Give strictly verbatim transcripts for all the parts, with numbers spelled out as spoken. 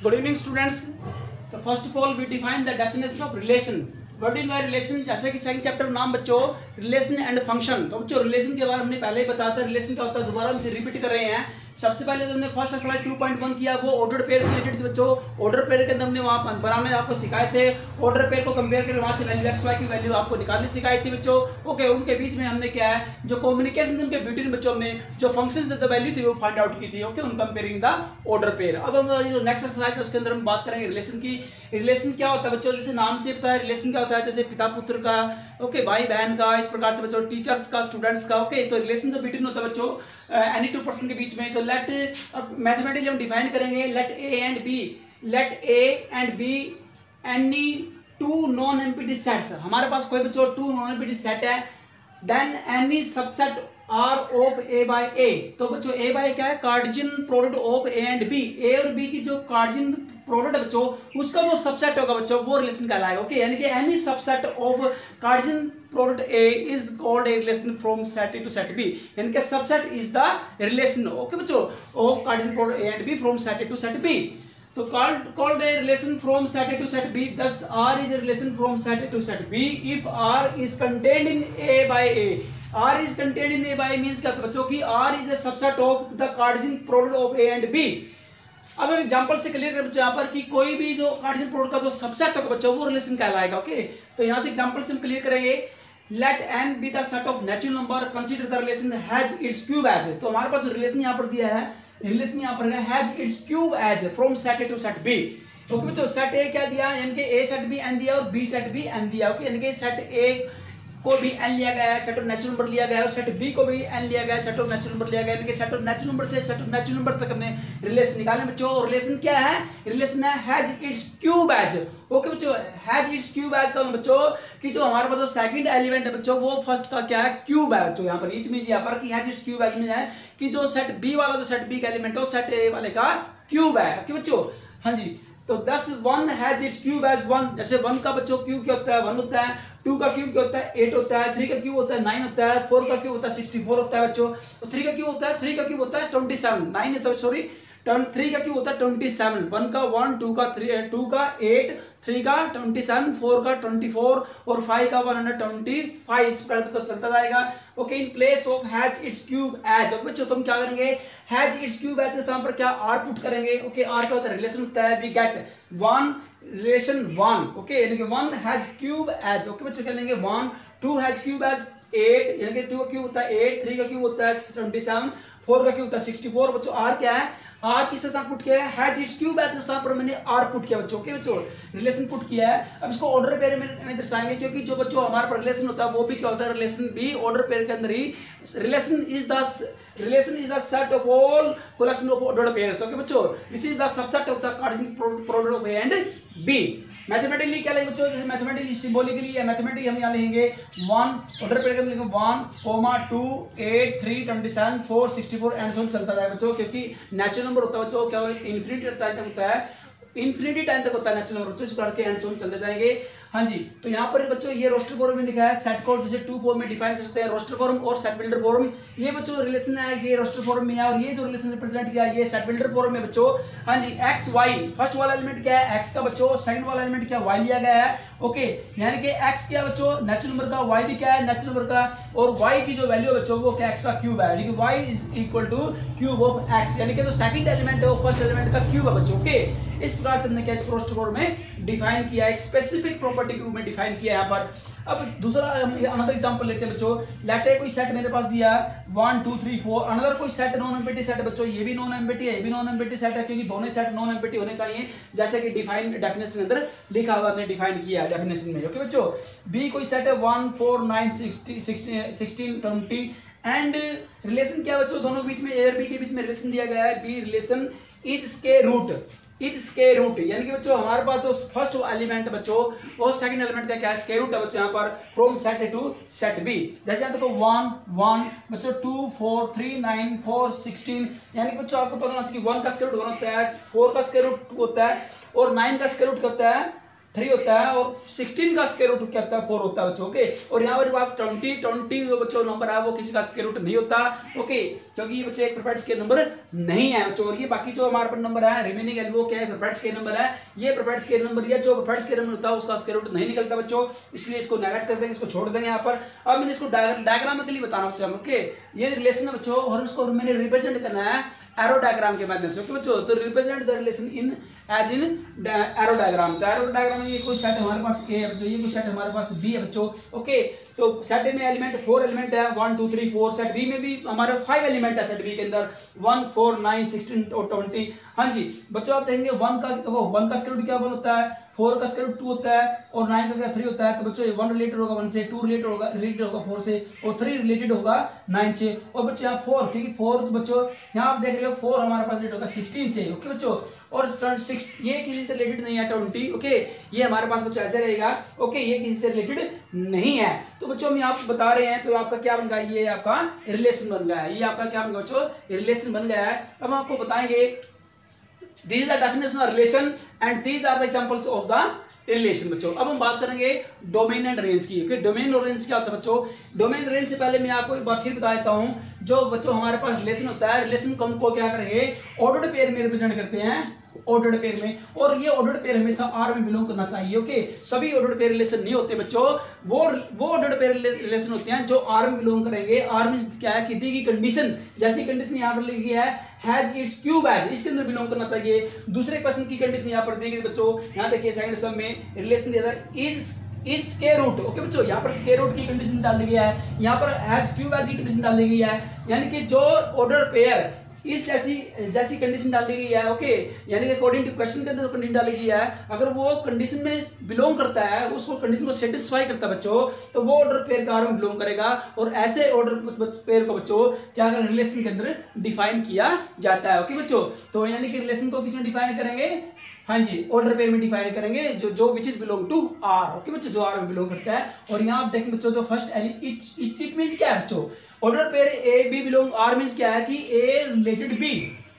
Good evening, students. So first of all, we define the definition of relation. What is relation? जैसे कि second chapter नाम बच्चों relation and function. तो बच्चों relation के बारे में हमने पहले ही बताया था। रिलेशन क्या होता है दोबारा हम रिपीट कर रहे हैं। सबसे पहले जो हमने first exercise two point one किया वो ऑर्डर पेयर से रिलेटेड थी बच्चों। ऑर्डर पेयर के अंदर हमने वहाँ बनाने आपको सिखाए थे। ऑर्डर पेयर को कंपेयर करके वहाँ से वैल्यू एक्स वाई की वैल्यू आपको निकालनी सिखाई थी बच्चों। ओके, उनके बीच में हमने क्या है जो कम्युनिकेशन उनके बिटवीन बच्चों हमने जो फंक्शन द वैल्यू थी वो फाइंड आउट की थी। ओके, उन कंपेयरिंग द ऑर्डर पेयर। अब हम जो नेक्स्ट एक्सरसाइज है उसके अंदर हम बात करेंगे रिलेशन की। रिलेशन क्या होता है बच्चों? जैसे नाम से पता है रिलेशन क्या होता है, जैसे पिता पुत्र का, ओके, भाई बहन का, इस प्रकार से बच्चों टीचर्स का, स्टूडेंट्स का। ओके, तो रिलेशन जो बिटवीन होता है बच्चों एनी टू पर्सन के बीच में। तो लेट मैथमेटिकली हम डिफाइन करेंगे let A and B let A and B any two non empty sets. हमारे पास कोई बच्चों टू नॉन एम्प्टी सेट है, then any subset R of A by A. तो बच्चों ए बाय क्या है? Cartesian product of A and B. A और बी की जो कार्टेशियन प्रोडक्ट है बच्चों उसका जो सबसेट होगा बच्चों वो रिलेशन कहलाएगा। ओके, यानी कि any subset of Cartesian product A is called a relation from set A to set B. यानी कि subset is the relation, okay बच्चों, of Cartesian product A and B from set A to set B. तो called called a relation from set A to set B. Thus R is a relation from set A to set B if R is contained in A by A. R is contained in A by A means क्या होता है बच्चों की R is a subset of the Cartesian product of A and B. अब हम example से clear कर बच्चों यहाँ पर कि कोई भी जो कार्टेशियन प्रोडक्ट का जो सबसेट होगा बच्चों वो रिलेशन कहलाएगा। ओके, तो यहाँ से एग्जांपल से हम क्लियर करेंगे। Let n be the set of natural number. Consider the relation has its cube as. तो हमारे पास जो रिलेशन यहाँ पर दिया है, रिलेशन यहाँ पर है has its cube as from set A to set B. Okay बच्चों, सेट ए क्या दिया यानी कि ए सेट बी एन दिया और बी सेट बी एन दिया। ओके, यानी कि सेट ए को भी एन लिया गया है, सेट ऑफ नेचुरल नंबर लिया गया है, और सेट बी को भी एन लिया गया है, सेट ऑफ नेचुरल नंबर लिया गया है। यानी कि सेट ऑफ नेचुरल नंबर से सेट ऑफ नेचुरल नंबर तक हमने रिलेशन निकाले बच्चों। रिलेशन क्या है? रिलेशन है has its cube as. Okay बच्चों, हैज इट्स क्यूब एज का बच्चों कि जो हमारे पास जो सेकंड एलिमेंट है बच्चों वो फर्स्ट का क्या है? क्यूब है बच्चों। यहाँ पर इट मींस यहाँ पर कि हैज इट्स क्यूब एज में है कि जो सेट बी वाला जो सेट बी का एलिमेंट है सेट ए वाले का क्यूब है। ओके बच्चों, हाँ जी। तो दस one has its cube as one. जैसे वन का बच्चों क्यूब क्या होता है? वन होता है। टू का क्यूब क्या होता है? एट होता है। थ्री का क्यूब होता है नाइन होता है। फोर का क्यूब होता है सिक्सटी फोर होता है बच्चों। तो थ्री का क्यूब होता है थ्री का क्यूब होता है ट्वेंटी सेवन। नाइन होता है सॉरी थ्री का क्यूब होता है ट्वेंटी सेवन। वन का वन, टू का थ्री, टू का एट, थ्री का ट्वेंटी सेवन, फोर का ट्वेंटी फोर और फाइव का वन हंड्रेड ट्वेंटी फाइव। इस प्रकार तो चलता जाएगा। Okay, in place of has its cube as. अब बच्चों तुम क्या करेंगे? हैज इट्स क्यूब एज के स्थान पर क्या आर पुट करेंगे। ओके, आर क्या होता है? रिलेशन होता है। We get one relation one. Okay, यानी कि one has cube as. Okay बच्चों, क्या लेंगे? One. Two has cube as eight, यानी कि टू का क्यूब होता है एट, थ्री का क्यूब होता है ट्वेंटी सेवन, फोर का क्यूब होता है सिक्सटी फोर। बच्चों आर क्या है? आर किसके साथ पुट किया है? हैज इट्स क्यूब एज के साथ पर मैंने आर पुट किया बच्चों। ओके बच्चों, रिलेशन पुट किया है। अब इसको ऑर्डर पेयर में दर्शाएंगे क्योंकि जो बच्चों हमारे पर रिलेशन होता है वो भी क्या होता है? रिलेशन भी ऑर्डर पेयर के अंदर ही। Relation is the relation is the set of all collection of order pairs. Okay बच्चों, which is the subset of the Cartesian product of A and B. Mathematically क्या लेंगे बच्चों? जैसे मैथमेटिकली सिंबॉलिकली या mathematically हम यहाँ लिखेंगे वन ऑर्डर पेयर के लिखेंगे one comma two eight three twenty seven four sixty four and so चलता जाएगा बच्चों। क्योंकि नेचुरल नंबर होता है बच्चों क्या इन्फिनिटी टाइम तक होता है, इन्फिनिटी टाइम तक होता है नेचुरल नंबर बच्चों। इस करके एंड सो चलते जाएंगे। हाँ जी, तो यहाँ पर बच्चों ये रोस्टर फॉर्म में लिखा है सेट को जैसे टू फॉर्म में डिफाइन कर सकते हैं, रोस्टर फॉर्म और सेट बिल्डर फॉर्म। ये बच्चों रिलेशन है ये रोस्टर फॉर्म में है और ये जो रिलेशन रिप्रेजेंट किया है ये सेट बिल्डर फॉर्म में बच्चों। हाँ जी, एक्स वाई फर्स्ट वाला एलिमेंट क्या है? एक्स का बच्चों। सेकंड वाला एलिमेंट क्या? वाई लिया गया है। ओके, यानी कि एक्स क्या बच्चों? नेचुरल नंबर का। वाई भी क्या है? नेचुरल नंबर का। और वाई की जो वैल्यू है बच्चों वो क्या? एक्स का क्यूब है। यानी कि Y is equal to cube of X, यानी कि जो सेकंड एलिमेंट है वो फर्स्ट एलिमेंट का क्यूब है बच्चों। ओके, इस प्रकार से हमने क्या इस रोस्टर फॉर्म में डिफाइन किया है, एक स्पेसिफिक प्रॉपर्टी के रूप में डिफाइन किया यहाँ पर। अब दूसरा अनदर एग्जांपल लेते हैं बच्चों। लेट ए कोई सेट मेरे पास दिया one two three four, another कोई सेट नॉन एम्प्टी सेट है बच्चों। ये भी नॉन एम्प्टी है, ये भी नॉन एम्प्टी सेट है क्योंकि दोनों सेट नॉन एम्प्टी होने चाहिए जैसे कि डिफाइन डेफिनेशन के अंदर लिखा हुआ हमने डिफाइन किया है डेफिनेशन में। ओके बच्चों, बी कोई सेट है one four nine sixteen twenty and relation क्या बच्चों? दोनों के बीच में ए और बी के बीच में रिलेशन दिया गया है। B relation is square root is square root, यानी कि बच्चों हमारे पास जो फर्स्ट एलिमेंट बच्चों वो सेकंड एलिमेंट का क्या है? स्क्वायर रूट है बच्चों यहाँ पर from set A to set B. जैसे यहाँ देखो वन वन बच्चों two four three nine four sixteen, यानी कि बच्चों आपको पता होना चाहिए वन का स्क्वायर रूट वन होता है, फोर का स्क्वायर रूट टू होता है और नाइन का स्क्वायर रूट क्या होता है? थ्री होता है और सिक्सटीन का स्क्वायर रूट क्या होता है फोर होता है बच्चों। ओके, और यहाँ पर बात ट्वेंटी ट्वेंटी जो बच्चों नंबर है वो किसी का स्क्वायर रूट नहीं होता। ओके, क्योंकि ये बच्चे एक परफेक्ट स्क्वायर नंबर नहीं है बच्चों। और ये बाकी जो हमारे पास नंबर है रिमेनिंग है वो क्या है, परफेक्ट स्क्वायर नंबर है। ये परफेक्ट स्क्वायर नंबर या जो परफेक्ट स्क्वायर नंबर होता है उसका स्क्वायर रूट नहीं निकलता बच्चों, इसलिए इसको नेगलेक्ट कर देंगे, इसको छोड़ देंगे यहाँ पर। अब मैंने इसको डायग्रामिकली बताना बच्चों। ओके, ये रिलेशन है बच्चों और इसको मैंने रिप्रेजेंट करना है एरो डायग्राम के माध्यम से। ओके बच्चों, तो represent the relation in as in arrow diagram. तो एरो डायग्राम में ये कोई सेट हमारे पास ए है बच्चों, ये कोई सेट हमारे पास बी है बच्चों। ओके, तो सेट ए में एलिमेंट फोर एलिमेंट है, one two three four. Set B में भी हमारे फाइव एलिमेंट है, सेट बी के अंदर वन फोर नाइन सिक्सटीन और ट्वेंटी। हाँ जी बच्चों, आप देखेंगे वन का देखो वन का स्क्वायर रूट क्या होता है, फोर का स्क्वायर रूट टू होता है और नाइन का क्या थ्री होता है। तो बच्चों वन रिलेटेड होगा वन से, टू रिलेटेड होगा रिलेटेड होगा फोर से और थ्री रिलेटेड होगा नाइन से। और बच्चों यहाँ फोर, क्योंकि फोर तो बच्चों यहाँ आप देख रहे हो फोर हमारे पास रिलेटेड होगा सिक्सटीन से। ओके बच्चों, और सिक्स ये किसी से रिलेटेड नहीं है ट्वेंटी। ओके, ये हमारे पास बच्चों ऐसे रहेगा। ओके, ये किसी से रिलेटेड नहीं है। तो बच्चों हम यहाँ बता रहे हैं, तो आपका क्या बन गया, ये आपका रिलेशन बन गया है। ये आपका क्या बन गया बच्चों, रिलेशन बन गया है। अब हम आपको बताएंगे These are definition of relation and these are the examples of the relation बच्चों। अब हम बात करेंगे डोमेन एंड रेंज की। ओके, डोमेन और रेंज क्या होता है बच्चों। डोमेन रेंज से पहले मैं आपको एक बार फिर बता देता हूं, जो बच्चों हमारे पास रिलेशन होता है, रिलेशन को हम को क्या करेंगे, ऑर्डर्ड पेयर में रिप्रेजेंट करते हैं, ऑर्डर्ड पेयर में। और ये ऑर्डर्ड पेयर हमेशा आर में बिलोंग करना चाहिए। ओके, सभी ऑर्डर्ड पेयर रिलेशन नहीं होते बच्चों, वो वो ऑर्डर्ड पेयर रिलेशन होते हैं जो आर में बिलोंग करेंगे। आर में क्या है कि दी गई कंडीशन, जैसी कंडीशन यहाँ पर लिखी है हैज इट्स क्यूब एज, इसके अंदर बिलोंग करना चाहिए। दूसरे क्वेश्चन की कंडीशन यहाँ पर दी गई बच्चों, यहाँ देखिए सेकंड सम में रिलेशन दिया था is is square root. Okay बच्चों, यहाँ पर स्क्वायर रूट की कंडीशन डाली गई है, यहाँ पर हैज क्यूब एज की कंडीशन डाली गई है, यानी कि जो ऑर्डर पेयर इस जैसी जैसी कंडीशन डाली गई है। ओके, यानी कि अकॉर्डिंग टू क्वेश्चन के अंदर कंडीशन डाली गई है, अगर वो कंडीशन में बिलोंग करता है, उसको कंडीशन को सेटिस्फाई करता है बच्चों, तो वो ऑर्डर पेयर का आर में बिलोंग करेगा। और ऐसे ऑर्डर पेयर को बच्चों क्या करें, रिलेशन के अंदर डिफाइन किया जाता है। ओके बच्चों, तो यानी कि रिलेशन को किसमें डिफाइन करेंगे, हाँ जी ऑर्डर पेयर में डिफाइन करेंगे, जो जो which is belong to R. Okay बच्चों, जो आर में बिलोंग करता है। और यहाँ आप देखें बच्चों, जो फर्स्ट एलिमेंट इट मींस क्या है बच्चों, order pair A B belong R means क्या है कि ए रिलेटेड बी।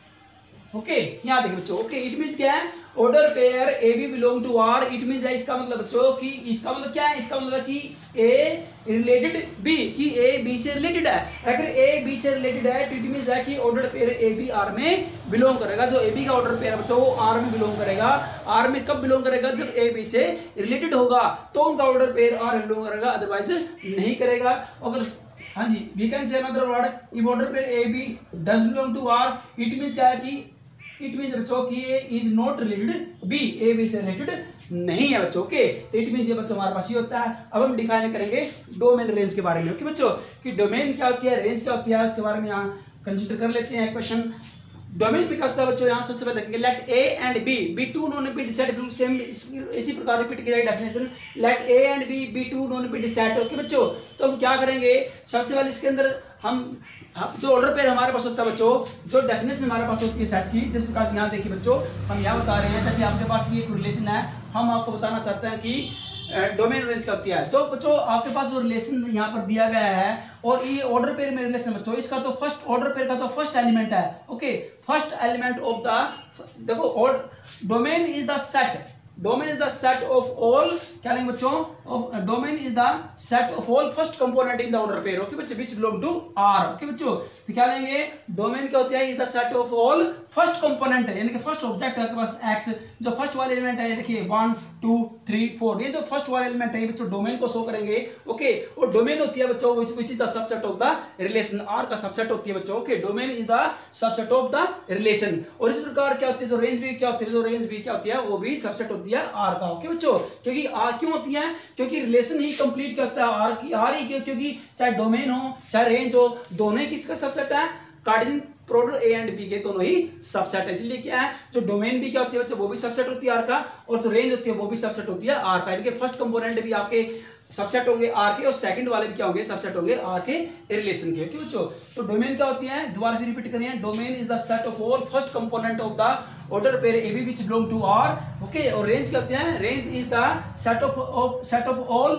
ओके, यहाँ देखिए बच्चों, ओके इट मींस क्या है, order pair A B belong to R, it means है इसका मतलब बच्चों कि इसका मतलब क्या है, इसका मतलब है कि ए रिलेटेड बी, कि ए बी से रिलेटेड है। अगर ए बी से रिलेटेड है तो इट मींस है कि order pair A B R में बिलोंग करेगा। जो ए बी का ऑर्डर पेयर बच्चों वो आर में बिलोंग करेगा। आर में कब बिलोंग करेगा, जब ए बी से रिलेटेड होगा तो उनका ऑर्डर पेयर आर में बिलोंग करेगा, अदरवाइज नहीं करेगा। अगर हाँ जी we can say another word, if order pair A B does belong to R, it means क्या है कि इट मींस बच्चों कि A is not related B, A B से रिलेटेड नहीं है बच्चों। ओके, तो इट मींस ये बच्चों हमारे पास ये होता है। अब हम डिफाइन करेंगे डोमेन रेंज के बारे में। ओके बच्चों, कि डोमेन क्या होती है, रेंज क्या होती है, उसके बारे में यहाँ कंसिडर कर लेते हैं क्वेश्चन। डोमेन भी करता है बच्चों, यहाँ सबसे पहले देखेंगे let A and B be two non repeat set, same इसी प्रकार रिपीट किया definition, let A and B be two non repeat set. Okay बच्चों, तो हम क्या करेंगे, सबसे पहले इसके अंदर हम जो ऑर्डर पेयर हमारे पास होता है बच्चों, जो डेफिनेशन हमारे पास होती है सेट की, जिस प्रकार से यहाँ देखिए बच्चों हम यहाँ बता रहे हैं, जैसे आपके पास ये एक रिलेशन है, हम आपको बताना चाहते हैं कि डोमेन रेंज का होती है। जो बच्चों आपके पास जो रिलेशन यहाँ पर दिया गया है और ये ऑर्डर पेयर में रिलेशन बच्चों, इसका जो फर्स्ट ऑर्डर पेयर का जो फर्स्ट एलिमेंट है, okay first element of the, देखो domain is the set, domain is the set of all, क्या लेंगे बच्चों, of domain is the set of all first component in the order pair. Okay बच्चों, which belong to R. Okay बच्चों, तो क्या लेंगे, domain क्या होता है, is the set of all first component है, यानी कि फर्स्ट ऑब्जेक्ट है आपके पास एक्स, जो फर्स्ट वाले एलिमेंट है देखिए वन टू थ्री फोर, ये जो फर्स्ट वाले एलिमेंट है बच्चों डोमेन को शो करेंगे। ओके, और डोमेन होती है बच्चों which is the subset of the relation, R का सबसेट होती है बच्चों। Okay, domain is the subset of the relation. और इस प्रकार क्या होती है, जो रेंज भी क्या होती है, जो रेंज भी क्या होती है, वो भी सबसेट होती है आर का। ओके बच्चों, क्योंकि आर क्यों होती है, क्योंकि रिलेशन ही कंप्लीट करता है आर की, आर ही क्यों, क्योंकि चाहे डोमेन हो चाहे रेंज हो, दोनों ही किसका सबसेट है, Cartesian product A and B के दोनों ही सबसेट है। इसलिए क्या है, जो डोमेन भी क्या होती है बच्चों, वो भी सबसेट होती है आर का, और जो रेंज होती है वो भी सबसेट होती है आर का। इनके फर्स्ट कंपोनेंट भी आपके सबसेट होंगे आर के, और सेकंड वाले भी क्या होंगे, सबसेट होंगे आर के रिलेशन के। क्यों बच्चों, तो डोमेन क्या होती है, दोबारा फिर रिपीट करें, domain is the set of all first component of the order pair A B which belong to R. Okay, और रेंज क्या होती है, range is the set of set of all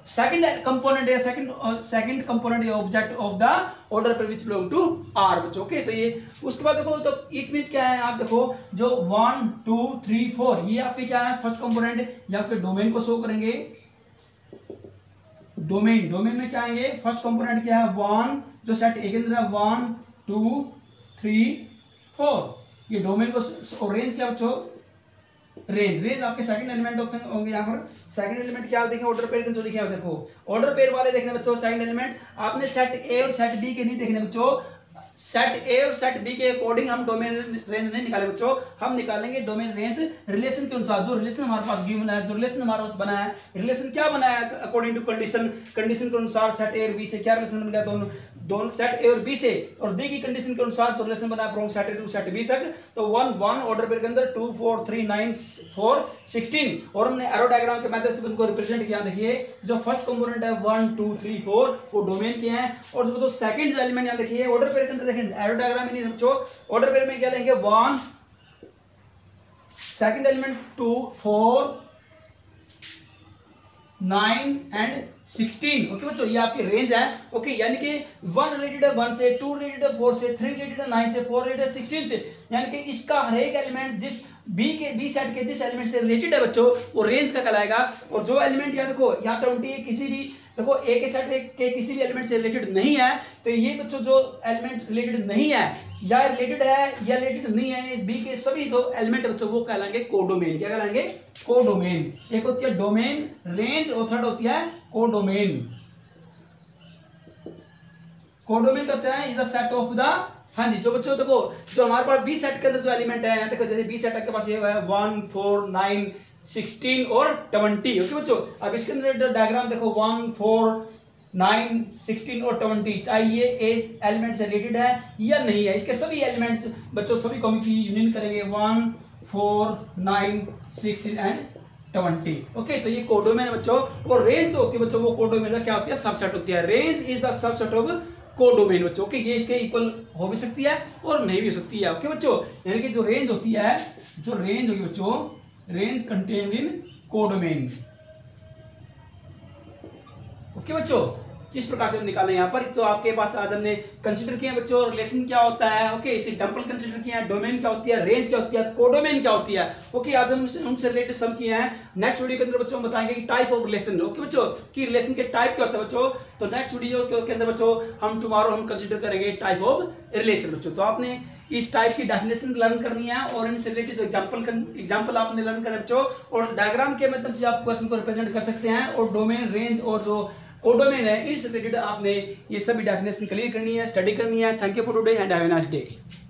second component है, second second component object of the order pair which belong to R बच्चों। Okay, तो ये उसके बाद देखो तो इट मींस क्या है, आप देखो जो वन टू थ्री फोर ये आपके क्या है फर्स्ट कंपोनेंट, ये आपके डोमेन को शो करेंगे। डोमेन डोमेन में क्या आएंगे, फर्स्ट कंपोनेंट क्या है वन, जो सेट ए के अंदर है वन टू थ्री फोर, ये डोमेन को। रेंज क्या बच्चों, रेंज रेंज आपके सेकंड एलिमेंट होंगे यहाँ पर। सेकंड एलिमेंट क्या देखें, ऑर्डर पेयर जो लिखे हैं देखो, ऑर्डर पेयर वाले देखने बच्चों सेकंड एलिमेंट आपने सेट ए और सेट बी के नहीं देखने बच्चों, सेट ए और सेट बी के अकॉर्डिंग हम डोमेन रेंज नहीं निकाले बच्चों, हम निकालेंगे डोमेन रेंज रिलेशन के अनुसार। जो रिलेशन हमारे पास गिवन है, जो रिलेशन हमारे पास बना है, रिलेशन क्या बना है अकॉर्डिंग टू कंडीशन, कंडीशन के अनुसार सेट ए और बी से क्या रिलेशन बन गया, दोनों दोनों सेट ए और बी से, और दी की कंडीशन के अनुसार जो रिलेशन बना from set A to set B तक। तो वन वन ऑर्डर पेयर के अंदर two four three nine four sixteen, और हमने एरो डायग्राम के मेथड से उनको रिप्रेजेंट किया। देखिए जो फर्स्ट कंपोनेंट है वन टू थ्री फोर वो डोमेन के हैं, और जो सेकंड एलिमेंट यहाँ देखिए ऑर्डर पेयर के अंदर देखिए एरो डायग्राम में नहीं समझो, ऑर्डर पेयर में क्या लेंगे one, second element two four nine and sixteen. Okay बच्चों, ये आपकी रेंज है। ओके, यानी कि वन रिलेटेड है वन से, टू रिलेटेड है फोर से, थ्री रिलेटेड है नाइन से, फोर रिलेटेड है सिक्सटीन से, यानी कि इसका हर एक एलिमेंट जिस बी के बी सेट के जिस एलिमेंट से रिलेटेड है बच्चों वो रेंज का कहलाएगा। और जो एलिमेंट यहाँ देखो यहाँ ट्वेंटी किसी भी देखो ए के सेट के किसी भी एलिमेंट से रिलेटेड नहीं है, तो ये बच्चों जो एलिमेंट रिलेटेड नहीं है या रिलेटेड है या रिलेटेड नहीं है, इस बी के सभी जो एलिमेंट बच्चों वो कहलाएंगे कोडोमेन। क्या कहलाएंगे, कोडोमेन। एक होती है डोमेन रेंज और थर्ड होती है कोडोमेन। कोडोमेन कहते हैं is the set of the, हाँ जी, जो बच्चों देखो जो हमारे पास बी सेट के अंदर जो एलिमेंट है, देखो जैसे बी सेट के पास ये है वन फोर नाइन सिक्सटीन और ट्वेंटी। ओके बच्चों, अब इसके अंदर डायग्राम देखो वन फोर नाइन सिक्सटीन और ट्वेंटी, चाहे ये एलिमेंट से रिलेटेड है या नहीं है, इसके सभी एलिमेंट बच्चों सभी को हम यूनियन करेंगे one four nine sixteen and twenty. Okay, तो ये कोडोमेन बच्चों, और रेंज होती है बच्चों वो कोडोमेन का क्या होती है, सबसेट होती है। Range is the subset of codomain बच्चों। ओके, ये इसके इक्वल हो भी सकती है और नहीं भी हो सकती है। ओके बच्चों, यानी कि जो रेंज होती है, जो रेंज होगी बच्चों, range contained in codomain. Okay बच्चों, इस प्रकार से हम निकालें यहाँ पर। तो आपके पास आज हमने कंसीडर किया बच्चों रिलेशन क्या होता है। ओके, इसे एग्जांपल कंसीडर किया है, डोमेन क्या होती है, रेंज क्या होती है, कोडोमेन क्या होती है। ओके, आज हम उनसे रिलेटेड सम किए हैं। नेक्स्ट वीडियो के अंदर बच्चों हम बताएंगे कि टाइप ऑफ रिलेशन। ओके बच्चों, कि रिलेशन के टाइप क्या होता है बच्चों। तो नेक्स्ट वीडियो के अंदर बच्चों हम टुमारो हम कंसीडर करेंगे टाइप ऑफ रिलेशन बच्चों। तो आपने इस टाइप की डेफिनेशन लर्न करनी है और इनसे रिलेटेड जो एग्जांपल एग्जांपल आपने लर्न करना बच्चों, और डायग्राम के माध्यम से आप क्वेश्चन को रिप्रेजेंट कर सकते हैं। और डोमेन रेंज और जो कोडोमेन है इनसे रिलेटेड आपने ये सभी डेफिनेशन क्लियर करनी है, स्टडी करनी है। Thank you for today and have a nice day.